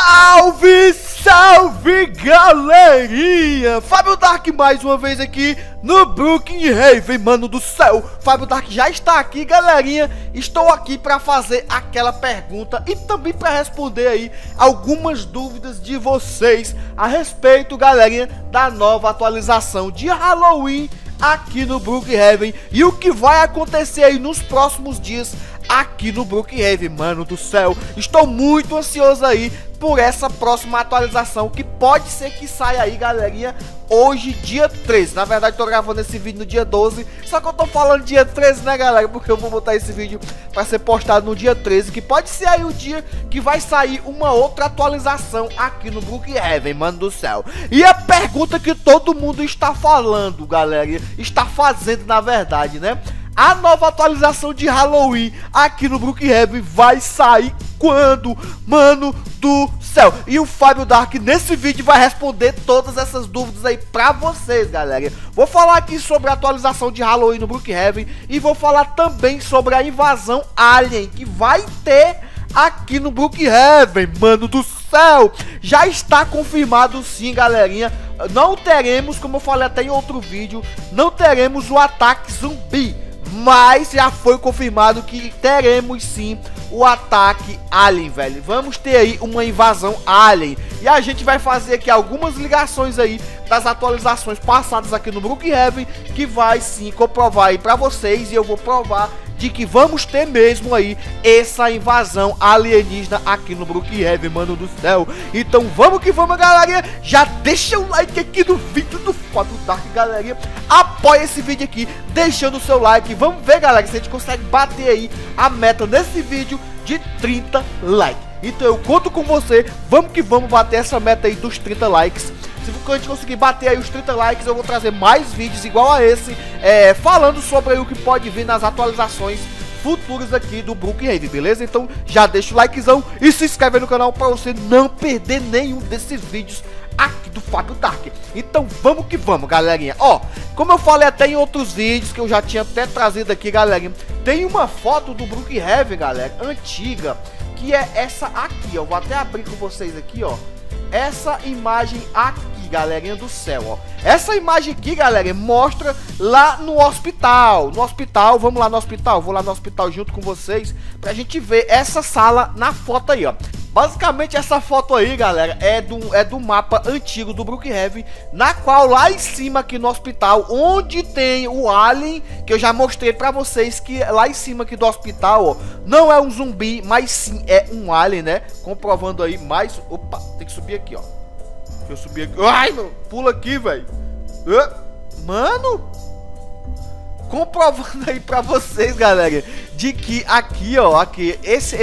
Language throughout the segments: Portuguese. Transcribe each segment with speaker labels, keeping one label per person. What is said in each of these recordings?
Speaker 1: Salve, salve, galerinha! Fábio Dark mais uma vez aqui no Brookhaven, mano do céu. Fábio Dark já está aqui, galerinha. Estou aqui para fazer aquela pergunta e também para responder aí algumas dúvidas de vocês a respeito, galerinha, da nova atualização de Halloween aqui no Brookhaven e o que vai acontecer aí nos próximos dias aqui no Brookhaven, mano do céu. Estou muito ansioso aí por essa próxima atualização, que pode ser que saia aí, galerinha, hoje, dia 13. Na verdade, tô gravando esse vídeo no dia 12, só que eu tô falando dia 13, né, galera? Porque eu vou botar esse vídeo para ser postado no dia 13, que pode ser aí o dia que vai sair uma outra atualização aqui no Brookhaven, mano do céu. E a pergunta que todo mundo está falando, galera, está fazendo, na verdade, né? A nova atualização de Halloween aqui no Brookhaven vai sair quando, mano do céu? E o Fábio Dark nesse vídeo vai responder todas essas dúvidas aí pra vocês, galera. Vou falar aqui sobre a atualização de Halloween no Brookhaven e vou falar também sobre a invasão Alien que vai ter aqui no Brookhaven, mano do céu. Já está confirmado sim, galerinha. Não teremos, como eu falei até em outro vídeo, não teremos o ataque zumbi, mas já foi confirmado que teremos sim o ataque alien, velho. Vamos ter aí uma invasão alien. E a gente vai fazer aqui algumas ligações aí das atualizações passadas aqui no Brookhaven, que vai sim comprovar aí pra vocês. E eu vou provar de que vamos ter mesmo aí essa invasão alienígena aqui no Brookhaven, mano do céu. Então vamos que vamos, galerinha. Já deixa o like aqui no vídeo do Fábio Dark, galerinha. Apoia esse vídeo aqui, deixando o seu like. Vamos ver, galera, se a gente consegue bater aí a meta nesse vídeo de 30 likes. Então eu conto com você. Vamos que vamos bater essa meta aí dos 30 likes. Se a gente conseguir bater aí os 30 likes, eu vou trazer mais vídeos igual a esse, falando sobre aí o que pode vir nas atualizações futuras aqui do Brookhaven, beleza? Então já deixa o likezão e se inscreve no canal para você não perder nenhum desses vídeos aqui do Fábio Dark. Então vamos que vamos, galerinha. Ó, como eu falei até em outros vídeos que eu já tinha até trazido aqui, galerinha, tem uma foto do Brookhaven, galera, antiga, que é essa aqui, ó. Vou até abrir com vocês aqui, ó. Essa imagem aqui, galerinha do céu, ó. Essa imagem aqui, galera, mostra lá no hospital. No hospital, vamos lá no hospital. Vou lá no hospital junto com vocês pra gente ver essa sala na foto aí, ó. Basicamente essa foto aí, galera, é do mapa antigo do Brookhaven, na qual lá em cima aqui no hospital, onde tem o alien, que eu já mostrei pra vocês, que lá em cima aqui do hospital, ó, não é um zumbi, mas sim é um alien, né? Comprovando aí mais... Opa, tem que subir aqui, ó. Deixa eu subir aqui. Ai, mano, pula aqui, velho. Mano, comprovando aí pra vocês, galera, de que aqui, ó, aqui,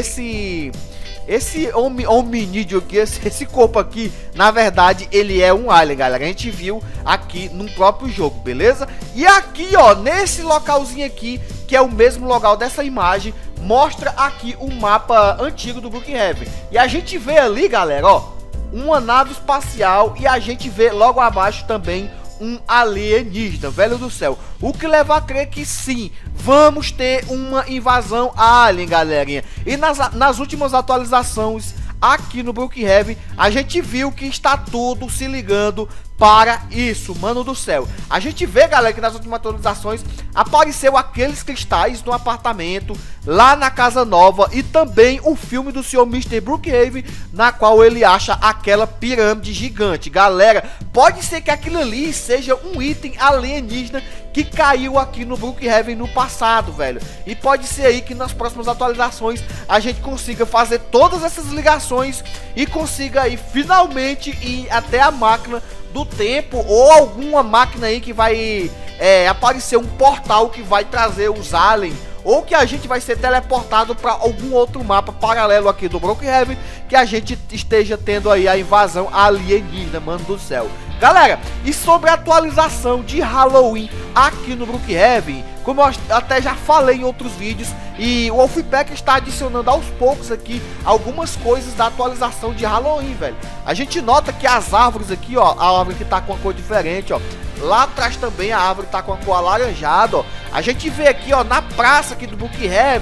Speaker 1: esse hominídeo aqui, esse corpo aqui, na verdade, ele é um alien, galera. A gente viu aqui no próprio jogo, beleza? E aqui, ó, nesse localzinho aqui, que é o mesmo local dessa imagem, mostra aqui o mapa antigo do Brookhaven. E a gente vê ali, galera, ó, uma nave espacial e a gente vê logo abaixo também um alienígena, velho do céu. O que leva a crer que sim, vamos ter uma invasão alien, galerinha. E nas últimas atualizações aqui no Brookhaven, a gente viu que está tudo se ligando para isso, mano do céu. A gente vê, galera, que nas últimas atualizações apareceu aqueles cristais no apartamento lá na casa nova e também o filme do senhor Mr. Brookhaven, na qual ele acha aquela pirâmide gigante. Galera, pode ser que aquilo ali seja um item alienígena que caiu aqui no Brookhaven no passado, velho. E pode ser aí que nas próximas atualizações a gente consiga fazer todas essas ligações e consiga aí finalmente ir até a máquina do tempo, ou alguma máquina aí que vai aparecer um portal que vai trazer os aliens, ou que a gente vai ser teleportado para algum outro mapa paralelo aqui do Brookhaven, que a gente esteja tendo aí a invasão alienígena, mano do céu. Galera, e sobre a atualização de Halloween aqui no Brookhaven, como eu até já falei em outros vídeos, e o Wolfpack está adicionando aos poucos aqui algumas coisas da atualização de Halloween, velho. A gente nota que as árvores aqui, ó, a árvore que tá com uma cor diferente, ó. Lá atrás também a árvore tá com a cor alaranjada, ó. A gente vê aqui, ó, na praça aqui do Brookhaven,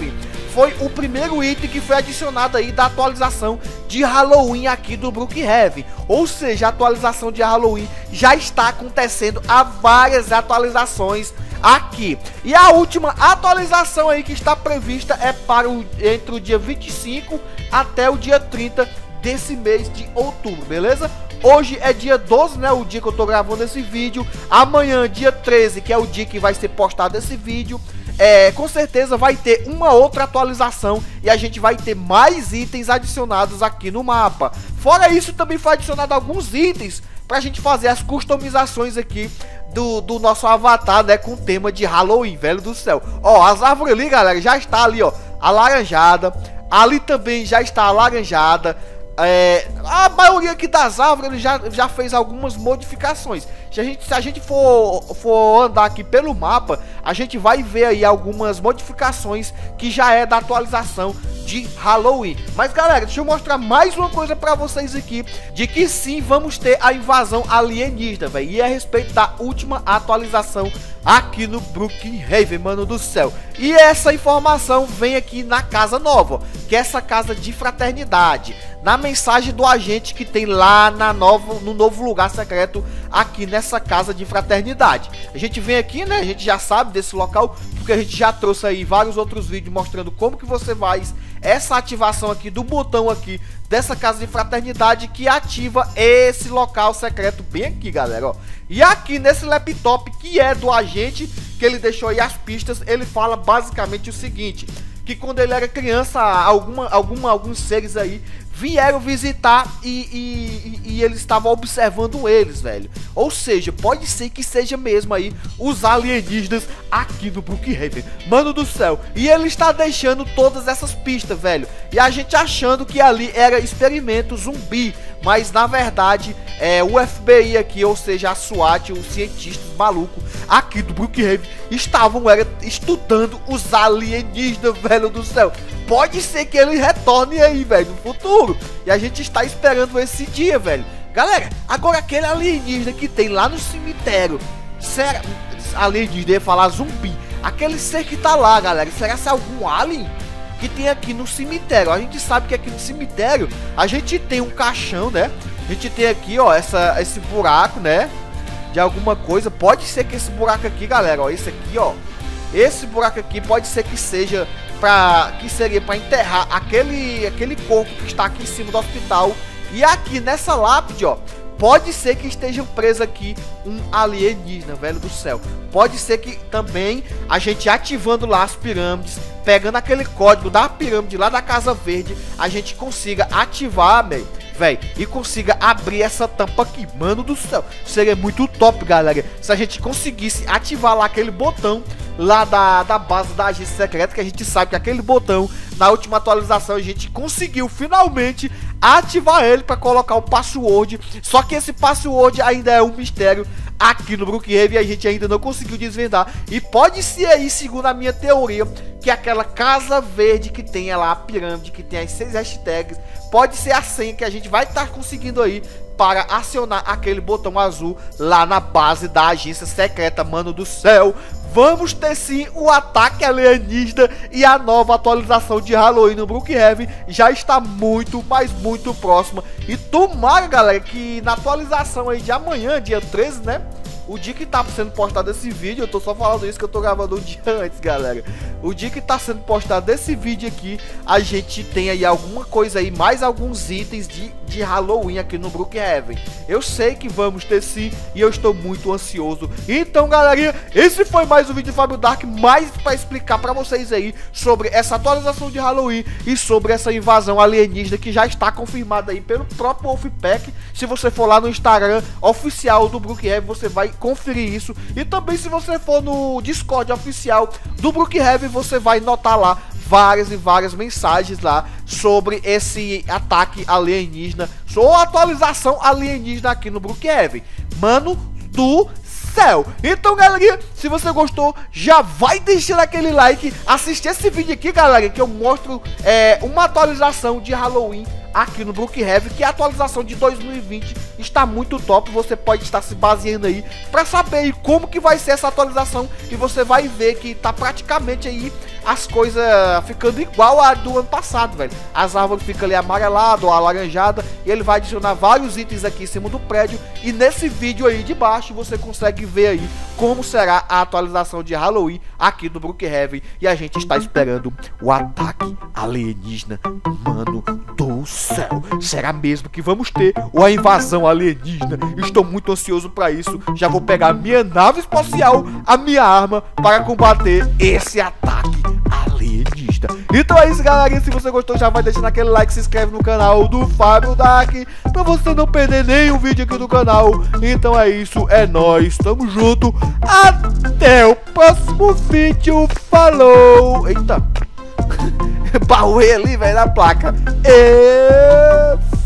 Speaker 1: foi o primeiro item que foi adicionado aí da atualização de Halloween aqui do Brookhaven. Ou seja, a atualização de Halloween já está acontecendo há várias atualizações aqui. E a última atualização aí que está prevista é para entre o dia 25 até o dia 30 desse mês de outubro, beleza? Hoje é dia 12, né, o dia que eu tô gravando esse vídeo. Amanhã, dia 13, que é o dia que vai ser postado esse vídeo, com certeza vai ter uma outra atualização e a gente vai ter mais itens adicionados aqui no mapa. Fora isso, também foi adicionado alguns itens pra gente fazer as customizações aqui do nosso avatar, né, com o tema de Halloween, velho do céu. Ó, as árvores ali, galera, já está ali, ó, alaranjada. Ali também já está alaranjada. A maioria aqui das árvores ele já fez algumas modificações. Se a gente for andar aqui pelo mapa, a gente vai ver aí algumas modificações que já é da atualização de Halloween. Mas galera, deixa eu mostrar mais uma coisa pra vocês aqui, de que sim, vamos ter a invasão alienígena, velho. E é a respeito da última atualização aqui no Brookhaven, mano do céu. E essa informação vem aqui na casa nova, que é essa casa de fraternidade, na mensagem do agente que tem lá no novo lugar secreto aqui nessa casa de fraternidade. A gente vem aqui, né, a gente já sabe desse local, porque a gente já trouxe aí vários outros vídeos mostrando como que você faz essa ativação aqui do botão aqui dessa casa de fraternidade que ativa esse local secreto bem aqui, galera, ó. E aqui nesse laptop que é do agente, que ele deixou aí as pistas, ele fala basicamente o seguinte, que quando ele era criança, alguns seres aí vieram visitar e eles estavam observando eles, velho. Ou seja, pode ser que seja mesmo aí os alienígenas aqui no Brookhaven, mano do céu. E ele está deixando todas essas pistas, velho. E a gente achando que ali era experimento zumbi, mas na verdade o FBI aqui, ou seja, a SWAT, os cientistas malucos aqui do Brookhaven estavam estudando os alienígenas, velho do céu. Pode ser que ele retorne aí, velho, no futuro. E a gente está esperando esse dia, velho. Galera, agora aquele alienígena que tem lá no cemitério, será alienígena, ia falar zumbi, aquele ser que tá lá, galera, será que é algum alien que tem aqui no cemitério? A gente sabe que aqui no cemitério a gente tem um caixão, né? A gente tem aqui, ó, esse buraco, né, de alguma coisa. Pode ser que esse buraco aqui, galera, ó, esse aqui, ó, esse buraco aqui pode ser que seja seria para enterrar aquele corpo que está aqui em cima do hospital. E aqui nessa lápide, ó, pode ser que estejam presos aqui um alienígena, velho do céu. Pode ser que também a gente ativando lá as pirâmides, pegando aquele código da pirâmide lá da Casa Verde, a gente consiga ativar, velho, e consiga abrir essa tampa aqui, mano do céu. Seria muito top, galera, se a gente conseguisse ativar lá aquele botão lá da base da agência secreta, que a gente sabe que aquele botão, na última atualização, a gente conseguiu finalmente ativar ele para colocar o password. Só que esse password ainda é um mistério aqui no Brookhaven e a gente ainda não conseguiu desvendar. E pode ser aí, segundo a minha teoria, que aquela Casa Verde que tem lá a pirâmide, que tem as 6 hashtags, pode ser a senha que a gente vai estar conseguindo aí para acionar aquele botão azul lá na base da agência secreta, mano do céu. Vamos ter sim o ataque alienígena e a nova atualização de Halloween no Brookhaven já está muito, mas muito próxima. E tomara, galera, que na atualização aí de amanhã, dia 13, né, o dia que tá sendo postado esse vídeo, eu tô só falando isso que eu tô gravando um dia antes, galera. O dia que tá sendo postado esse vídeo aqui, a gente tem aí alguma coisa aí, mais alguns itens de Halloween aqui no Brookhaven. Eu sei que vamos ter sim, e eu estou muito ansioso. Então, galerinha, esse foi mais um vídeo do Fábio Dark, mais pra explicar pra vocês aí sobre essa atualização de Halloween e sobre essa invasão alienígena que já está confirmada aí pelo próprio Wolfpack. Se você for lá no Instagram oficial do Brookhaven, você vai conferir isso. E também se você for no Discord oficial do Brookhaven, você vai notar lá várias e várias mensagens lá sobre esse ataque alienígena, ou atualização alienígena aqui no Brookhaven, mano do céu. Então, galerinha, se você gostou, já vai deixando aquele like, assistir esse vídeo aqui, galera, que eu mostro uma atualização de Halloween aqui no Brookhaven, que a atualização de 2020 está muito top. Você pode estar se baseando aí para saber aí como que vai ser essa atualização, e você vai ver que tá praticamente aí as coisas ficando igual a do ano passado, velho. As árvores ficam ali amareladas ou alaranjadas, e ele vai adicionar vários itens aqui em cima do prédio, e nesse vídeo aí de baixo você consegue ver aí como será a atualização de Halloween aqui do Brookhaven, e a gente está esperando o ataque alienígena, mano do céu. Será mesmo que vamos ter a invasão alienígena? Estou muito ansioso para isso. Já vou pegar minha nave espacial, a minha arma, para combater esse ataque alienígena. Então é isso, galerinha. Se você gostou, já vai deixando aquele like, se inscreve no canal do Fábio Dark, pra você não perder nenhum vídeo aqui do canal. Então é isso, é nóis, tamo junto. Até o próximo vídeo. Falou! Eita! Bauei ali, velho, na placa.